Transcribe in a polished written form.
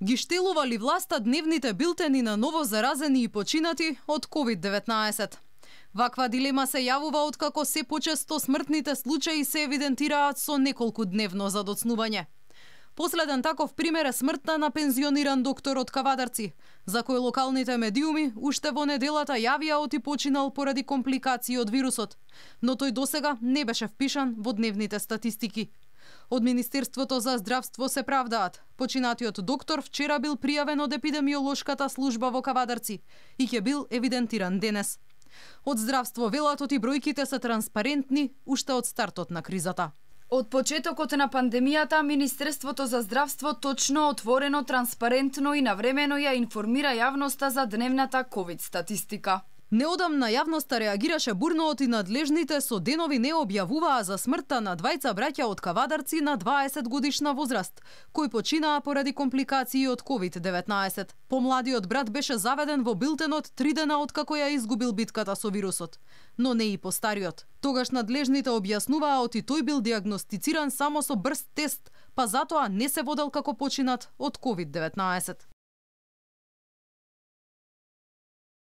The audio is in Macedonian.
Ги штелува ли власта дневните билтени на ново заразени и починати од COVID-19? Ваква дилема се јавува откако се почесто смртните случаи се евидентираат со неколку дневно задоцнување. Последен таков пример е смртта на пензиониран доктор од Кавадарци, за кој локалните медиуми уште во неделата јавија оти починал поради компликации од вирусот, но тој досега не беше впишан во дневните статистики. Од Министерството за здравство се правдаат. Починатиот доктор вчера бил пријавен од епидемиолошката служба во Кавадарци и ќе бил евидентиран денес. Од здравство велат оти бројките се транспарентни уште од стартот на кризата. Од почетокот на пандемијата, Министерството за здравство точно, отворено, транспарентно и навремено ја информира јавноста за дневната ковид статистика. Неодамна јавноста реагираше бурно и надлежните со денови не објавуваа за смртта на двајца браќа од Кавадарци на 20 годишна возраст, кои починаа поради компликации од COVID-19. Помладиот брат беше заведен во билтенот 3 дена откако ја изгубил битката со вирусот, но не и постариот. Тогаш надлежните објаснуваа оти тој бил диагностициран само со брз тест, па затоа не се водел како починат од COVID-19.